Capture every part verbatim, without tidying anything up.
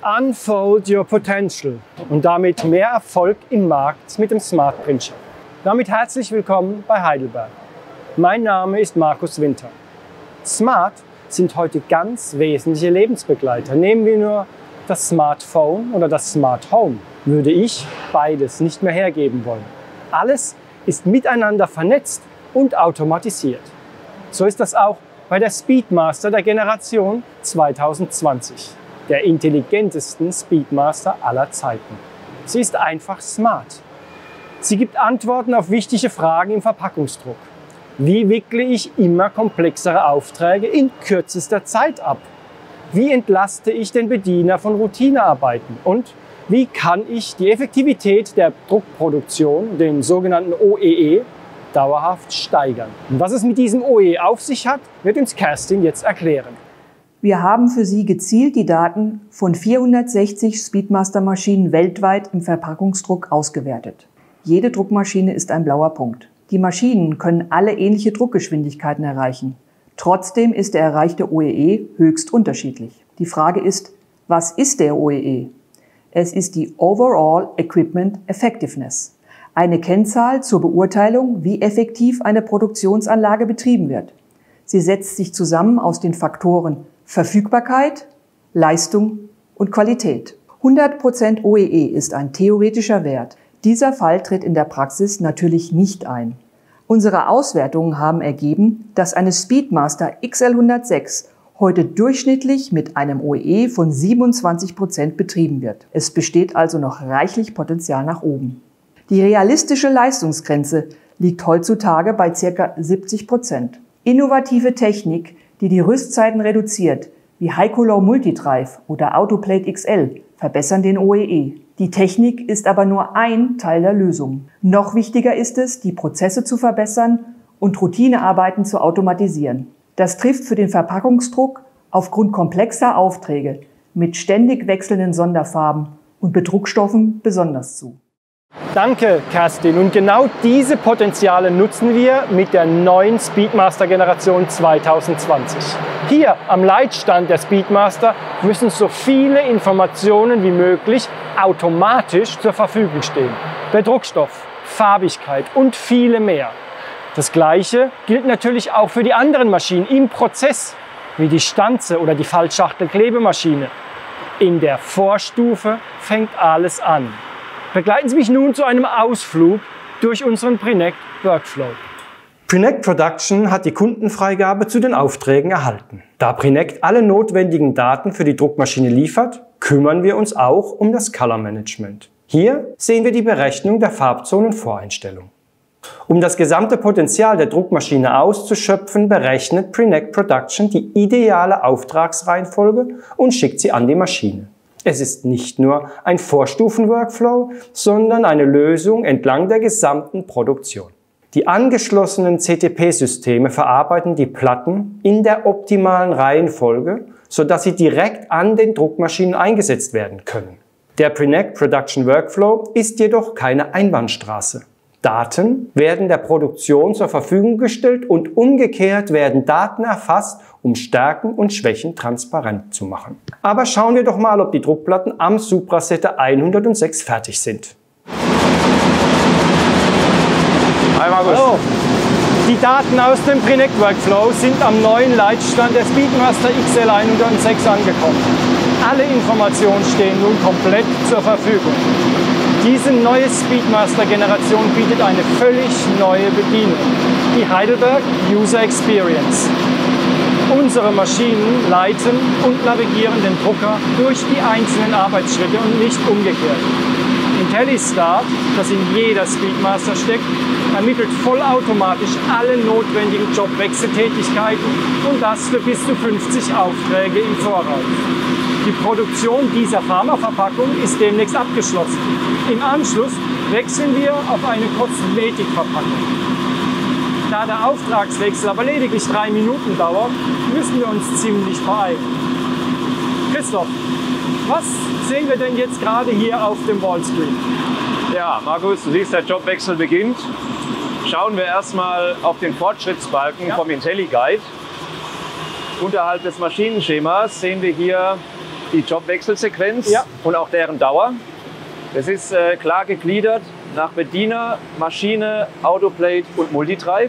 Unfold your potential und damit mehr Erfolg im Markt mit dem Smart Print Shop. Damit herzlich willkommen bei Heidelberg. Mein Name ist Markus Winter. Smart sind heute ganz wesentliche Lebensbegleiter. Nehmen wir nur das Smartphone oder das Smart Home. Würde ich beides nicht mehr hergeben wollen. Alles ist miteinander vernetzt und automatisiert. So ist das auch bei der Speedmaster der Generation zweitausendzwanzig. Der intelligentesten Speedmaster aller Zeiten. Sie ist einfach smart. Sie gibt Antworten auf wichtige Fragen im Verpackungsdruck. Wie wickle ich immer komplexere Aufträge in kürzester Zeit ab? Wie entlaste ich den Bediener von Routinearbeiten? Und wie kann ich die Effektivität der Druckproduktion, den sogenannten O E E, dauerhaft steigern? Und was es mit diesem O E E auf sich hat, wird uns Kerstin jetzt erklären. Wir haben für Sie gezielt die Daten von vierhundertsechzig Speedmaster-Maschinen weltweit im Verpackungsdruck ausgewertet. Jede Druckmaschine ist ein blauer Punkt. Die Maschinen können alle ähnliche Druckgeschwindigkeiten erreichen. Trotzdem ist der erreichte O E E höchst unterschiedlich. Die Frage ist, was ist der O E E? Es ist die Overall Equipment Effectiveness, eine Kennzahl zur Beurteilung, wie effektiv eine Produktionsanlage betrieben wird. Sie setzt sich zusammen aus den Faktoren Verfügbarkeit, Leistung und Qualität. hundert Prozent O E E ist ein theoretischer Wert. Dieser Fall tritt in der Praxis natürlich nicht ein. Unsere Auswertungen haben ergeben, dass eine Speedmaster X L hundertsechs heute durchschnittlich mit einem O E E von siebenundzwanzig Prozent betrieben wird. Es besteht also noch reichlich Potenzial nach oben. Die realistische Leistungsgrenze liegt heutzutage bei ca. siebzig Prozent. Innovative Technik, die die Rüstzeiten reduziert, wie High-Color Multidrive oder Autoplate X L, verbessern den O E E. Die Technik ist aber nur ein Teil der Lösung. Noch wichtiger ist es, die Prozesse zu verbessern und Routinearbeiten zu automatisieren. Das trifft für den Verpackungsdruck aufgrund komplexer Aufträge mit ständig wechselnden Sonderfarben und Bedruckstoffen besonders zu. Danke, Kerstin. Und genau diese Potenziale nutzen wir mit der neuen Speedmaster Generation zweitausendzwanzig. Hier am Leitstand der Speedmaster müssen so viele Informationen wie möglich automatisch zur Verfügung stehen. Bedruckstoff, Farbigkeit und viele mehr. Das Gleiche gilt natürlich auch für die anderen Maschinen im Prozess, wie die Stanze oder die Faltschachtelklebemaschine. In der Vorstufe fängt alles an. Begleiten Sie mich nun zu einem Ausflug durch unseren Prinect Workflow. Prinect Production hat die Kundenfreigabe zu den Aufträgen erhalten. Da Prinect alle notwendigen Daten für die Druckmaschine liefert, kümmern wir uns auch um das Color Management. Hier sehen wir die Berechnung der Farbzonenvoreinstellung. Um das gesamte Potenzial der Druckmaschine auszuschöpfen, berechnet Prinect Production die ideale Auftragsreihenfolge und schickt sie an die Maschine. Es ist nicht nur ein Vorstufen-Workflow, sondern eine Lösung entlang der gesamten Produktion. Die angeschlossenen C T P-Systeme verarbeiten die Platten in der optimalen Reihenfolge, sodass sie direkt an den Druckmaschinen eingesetzt werden können. Der Prinect Production Workflow ist jedoch keine Einbahnstraße. Daten werden der Produktion zur Verfügung gestellt und umgekehrt werden Daten erfasst, um Stärken und Schwächen transparent zu machen. Aber schauen wir doch mal, ob die Druckplatten am Suprasetter hundertsechs fertig sind. Hi Markus. Hallo. Die Daten aus dem Prinect Workflow sind am neuen Leitstand der Speedmaster X L hundertsechs angekommen. Alle Informationen stehen nun komplett zur Verfügung. Diese neue Speedmaster-Generation bietet eine völlig neue Bedienung, die Heidelberg User Experience. Unsere Maschinen leiten und navigieren den Drucker durch die einzelnen Arbeitsschritte und nicht umgekehrt. IntelliStart, das in jeder Speedmaster steckt, ermittelt vollautomatisch alle notwendigen Jobwechseltätigkeiten und das für bis zu fünfzig Aufträge im Voraus. Die Produktion dieser Pharmaverpackung ist demnächst abgeschlossen. Im Anschluss wechseln wir auf eine Kosmetikverpackung. Da der Auftragswechsel aber lediglich drei Minuten dauert, müssen wir uns ziemlich beeilen. Christoph, was sehen wir denn jetzt gerade hier auf dem Wallscreen? Ja, Markus, du siehst, der Jobwechsel beginnt. Schauen wir erstmal auf den Fortschrittsbalken ja. vom IntelliGuide. Unterhalb des Maschinenschemas sehen wir hier die Jobwechselsequenz Ja. und auch deren Dauer. Das ist äh, klar gegliedert nach Bediener, Maschine, Autoplate und Multidrive.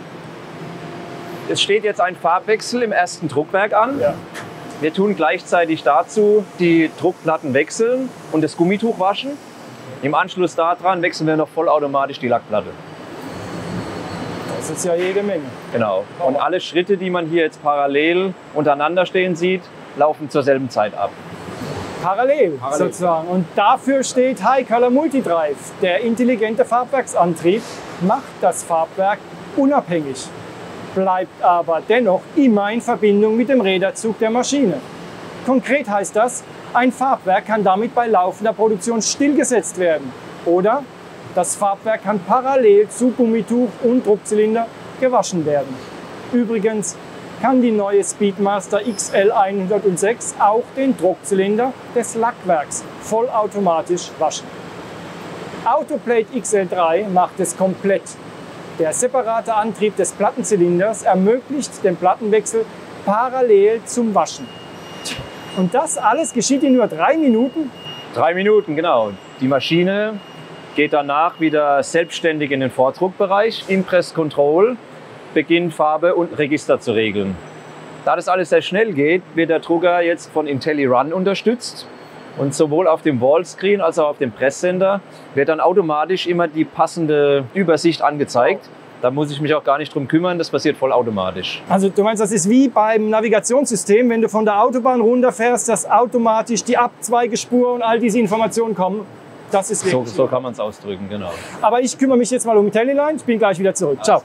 Es steht jetzt ein Farbwechsel im ersten Druckwerk an. Ja. Wir tun gleichzeitig dazu die Druckplatten wechseln und das Gummituch waschen. Im Anschluss daran wechseln wir noch vollautomatisch die Lackplatte. Das ist ja jede Menge. Genau. Und alle Schritte, die man hier jetzt parallel untereinander stehen sieht, laufen zur selben Zeit ab. Parallel, Parallel. sozusagen. Und dafür steht High Color Multidrive. Der intelligente Farbwerksantrieb macht das Farbwerk unabhängig, bleibt aber dennoch immer in Verbindung mit dem Räderzug der Maschine. Konkret heißt das, ein Farbwerk kann damit bei laufender Produktion stillgesetzt werden oder das Farbwerk kann parallel zu Gummituch und Druckzylinder gewaschen werden. Übrigens kann die neue Speedmaster X L hundertsechs auch den Druckzylinder des Lackwerks vollautomatisch waschen. Autoplate X L drei macht es komplett. Der separate Antrieb des Plattenzylinders ermöglicht den Plattenwechsel parallel zum Waschen. Und das alles geschieht in nur drei Minuten? Drei Minuten, genau. Die Maschine geht danach wieder selbstständig in den Vordruckbereich. Impress Control beginnt Farbe und Register zu regeln. Da das alles sehr schnell geht, wird der Drucker jetzt von IntelliRun unterstützt. Und sowohl auf dem Wallscreen als auch auf dem Presssender wird dann automatisch immer die passende Übersicht angezeigt. Da muss ich mich auch gar nicht drum kümmern, das passiert vollautomatisch. Also du meinst, das ist wie beim Navigationssystem, wenn du von der Autobahn runterfährst, dass automatisch die Abzweigespur und all diese Informationen kommen. Das ist So, richtig. so kann man es ausdrücken, genau. Aber ich kümmere mich jetzt mal um IntelliLine. Ich bin gleich wieder zurück. Ciao.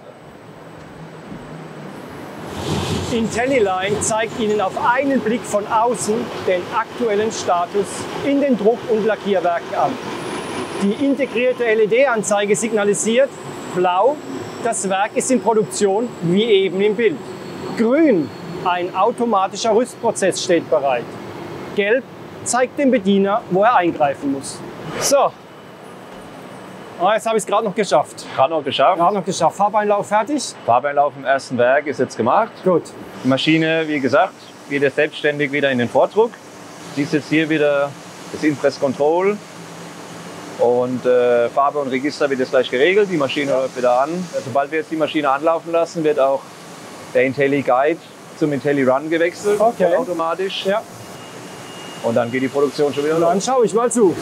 IntelliLine zeigt Ihnen auf einen Blick von außen den aktuellen Status in den Druck- und Lackierwerken an. Die integrierte L E D-Anzeige signalisiert: blau, das Werk ist in Produktion, wie eben im Bild. Grün, ein automatischer Rüstprozess steht bereit. Gelb zeigt dem Bediener, wo er eingreifen muss. So, oh, jetzt habe ich es gerade noch geschafft. Gerade noch geschafft. Gerade noch geschafft. Farbeinlauf fertig. Farbeinlauf im ersten Werk ist jetzt gemacht. Gut. Die Maschine, wie gesagt, geht jetzt selbstständig wieder in den Vordruck. Siehst jetzt hier wieder das Impress Control. Und äh, Farbe und Register wird jetzt gleich geregelt. Die Maschine Ja. läuft wieder an. Sobald wir jetzt die Maschine anlaufen lassen, wird auch der IntelliGuide zum IntelliRun gewechselt. Okay. Automatisch. Ja, Und dann geht die Produktion schon wieder dann los. schaue ich mal zu.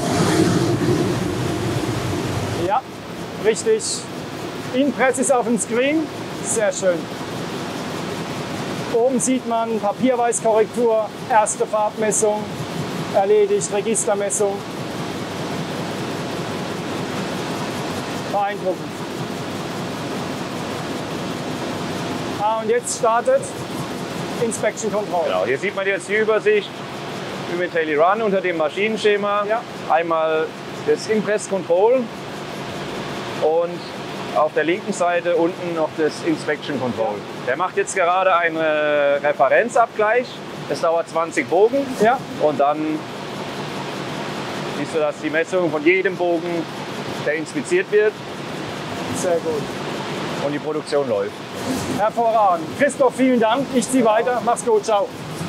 Ja, richtig. Impress ist auf dem Screen. Sehr schön. Oben sieht man Papierweißkorrektur, erste Farbmessung erledigt, Registermessung. Beeindruckend. Ah, und jetzt startet Inspection Control. Genau, hier sieht man jetzt die Übersicht im IntelliRun unter dem Maschinenschema. Ja. Einmal das Impress Control und auf der linken Seite unten noch das Inspection Control. Der macht jetzt gerade einen Referenzabgleich. Das dauert zwanzig Bogen Ja, und dann siehst du, dass die Messung von jedem Bogen, der inspiziert wird, sehr gut. und die Produktion läuft. Hervorragend. Christoph, vielen Dank. Ich ziehe weiter. Mach's gut. Ciao.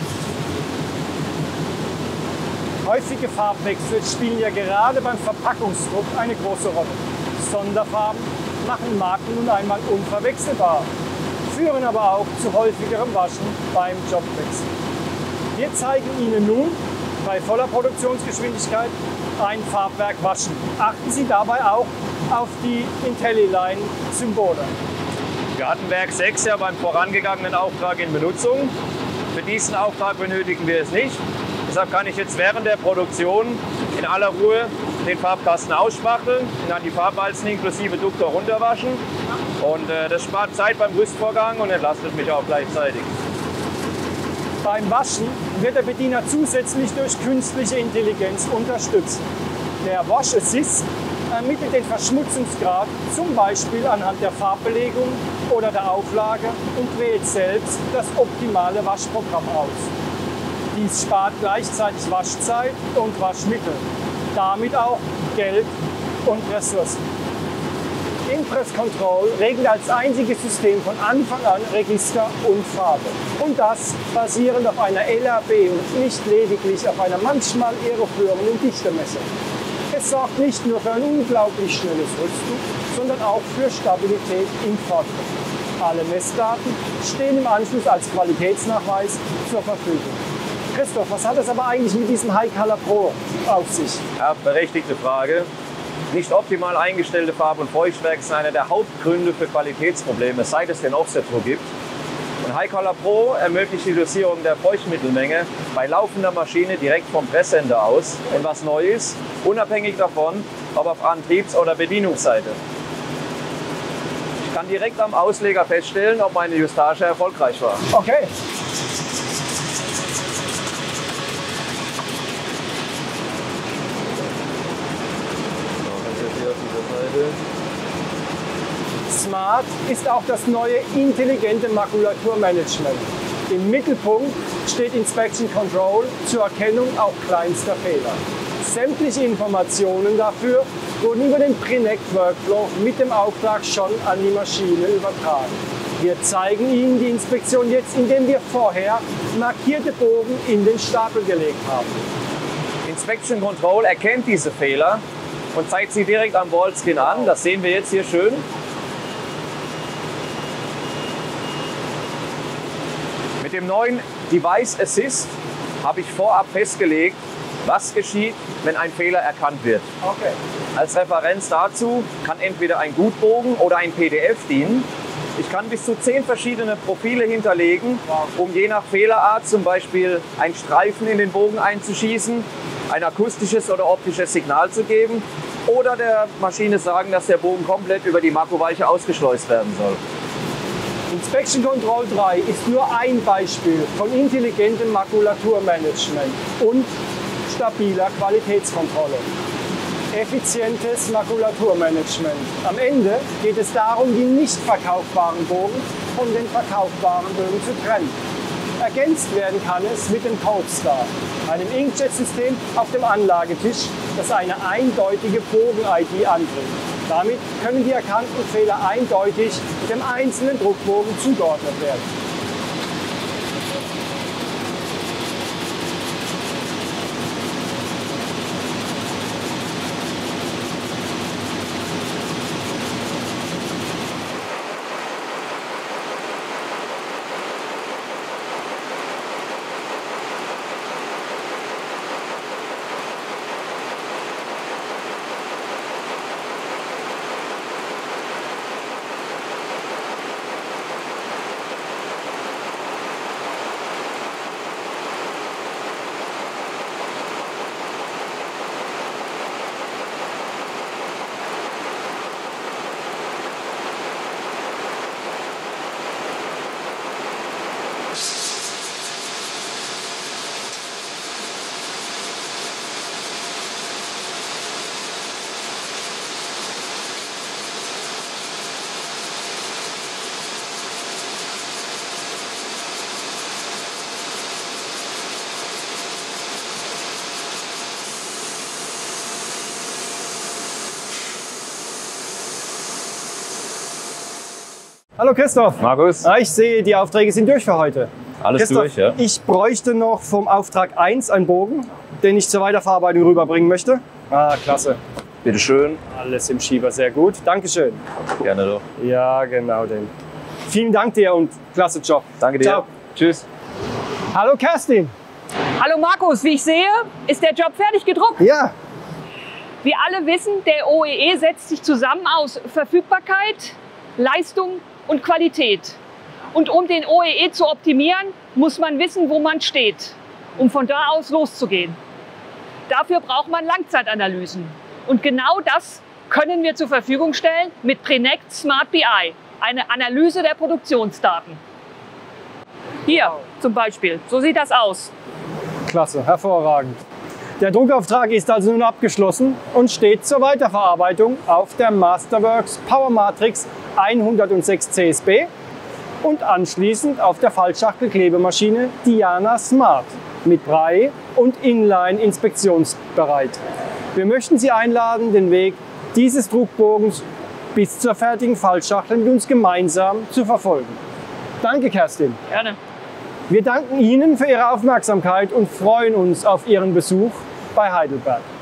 Häufige Farbwechsel spielen ja gerade beim Verpackungsdruck eine große Rolle. Sonderfarben machen Marken nun einmal unverwechselbar, führen aber auch zu häufigerem Waschen beim Jobwechsel. Wir zeigen Ihnen nun bei voller Produktionsgeschwindigkeit ein Farbwerk waschen. Achten Sie dabei auch auf die IntelliLine-Symbole. Wir hatten Werk sechs ja beim vorangegangenen Auftrag in Benutzung. Für diesen Auftrag benötigen wir es nicht. Deshalb kann ich jetzt während der Produktion in aller Ruhe den Farbkasten ausspachteln, dann die Farbwalzen inklusive Duktor runterwaschen. Und äh, das spart Zeit beim Rüstvorgang und entlastet mich auch gleichzeitig. Beim Waschen wird der Bediener zusätzlich durch künstliche Intelligenz unterstützt. Der Wash Assist ermittelt den Verschmutzungsgrad zum Beispiel anhand der Farbbelegung oder der Auflage und wählt selbst das optimale Waschprogramm aus. Dies spart gleichzeitig Waschzeit und Waschmittel, damit auch Geld und Ressourcen. Impress Control regelt als einziges System von Anfang an Register und Farbe. Und das basierend auf einer L R B und nicht lediglich auf einer manchmal irreführenden Dichtemessung. Es sorgt nicht nur für ein unglaublich schnelles Rüsten, sondern auch für Stabilität im Fortdruck. Alle Messdaten stehen im Anschluss als Qualitätsnachweis zur Verfügung. Christoph, was hat es aber eigentlich mit diesem High Color Pro auf sich? Ja, berechtigte Frage. Nicht optimal eingestellte Farbe- und Feuchtwerk sind einer der Hauptgründe für Qualitätsprobleme, seit es den Offset-Druck gibt. Und High Color Pro ermöglicht die Dosierung der Feuchtmittelmenge bei laufender Maschine direkt vom Presssender aus. Und was neu ist, unabhängig davon, ob auf Antriebs- oder Bedienungsseite. Ich kann direkt am Ausleger feststellen, ob meine Justage erfolgreich war. Okay. Smart ist auch das neue intelligente Makulaturmanagement. Im Mittelpunkt steht Inspection Control zur Erkennung auch kleinster Fehler. Sämtliche Informationen dafür wurden über den Prinect Workflow mit dem Auftrag schon an die Maschine übertragen. Wir zeigen Ihnen die Inspektion jetzt, indem wir vorher markierte Bogen in den Stapel gelegt haben. Inspection Control erkennt diese Fehler und zeigt sie direkt am Wallscreen an. Das sehen wir jetzt hier schön. Mit dem neuen Device Assist habe ich vorab festgelegt, was geschieht, wenn ein Fehler erkannt wird. Okay. Als Referenz dazu kann entweder ein Gutbogen oder ein P D F dienen. Ich kann bis zu zehn verschiedene Profile hinterlegen, um je nach Fehlerart zum Beispiel einen Streifen in den Bogen einzuschießen, ein akustisches oder optisches Signal zu geben oder der Maschine sagen, dass der Bogen komplett über die Makroveiche ausgeschleust werden soll. Inspection Control drei ist nur ein Beispiel von intelligentem Makulaturmanagement und stabiler Qualitätskontrolle. Effizientes Makulaturmanagement. Am Ende geht es darum, die nicht verkaufbaren Bogen von den verkaufbaren Bögen zu trennen. Ergänzt werden kann es mit dem CodeStar, einem Inkjet-System auf dem Anlagetisch, das eine eindeutige Bogen-I D anbringt. Damit können die erkannten Fehler eindeutig dem einzelnen Druckbogen zugeordnet werden. Hallo Christoph. Markus. Ich sehe, die Aufträge sind durch für heute. Alles Christoph, durch, ja. Ich bräuchte noch vom Auftrag eins einen Bogen, den ich zur Weiterverarbeitung rüberbringen möchte. Ah, klasse. Bitte schön. Alles im Schieber, sehr gut. Dankeschön. Gerne doch. Ja, genau den. Vielen Dank dir und klasse Job. Danke dir. Ciao. Tschüss. Hallo Kerstin. Hallo Markus, wie ich sehe, ist der Job fertig gedruckt. Ja. Wir alle wissen, der O E E setzt sich zusammen aus Verfügbarkeit, Leistung und Qualität. Und um den O E E zu optimieren, muss man wissen, wo man steht, um von da aus loszugehen. Dafür braucht man Langzeitanalysen. Und genau das können wir zur Verfügung stellen mit Prinect Smart B I, eine Analyse der Produktionsdaten. Hier zum Beispiel, so sieht das aus. Klasse, hervorragend. Der Druckauftrag ist also nun abgeschlossen und steht zur Weiterverarbeitung auf der Masterworks Power Matrix hundertsechs C S B und anschließend auf der Fallschachtelklebemaschine Diana Smart mit Brei und Inline inspektionsbereit. Wir möchten Sie einladen, den Weg dieses Druckbogens bis zur fertigen Fallschachtel mit uns gemeinsam zu verfolgen. Danke, Kerstin. Gerne. Wir danken Ihnen für Ihre Aufmerksamkeit und freuen uns auf Ihren Besuch bei Heidelberg.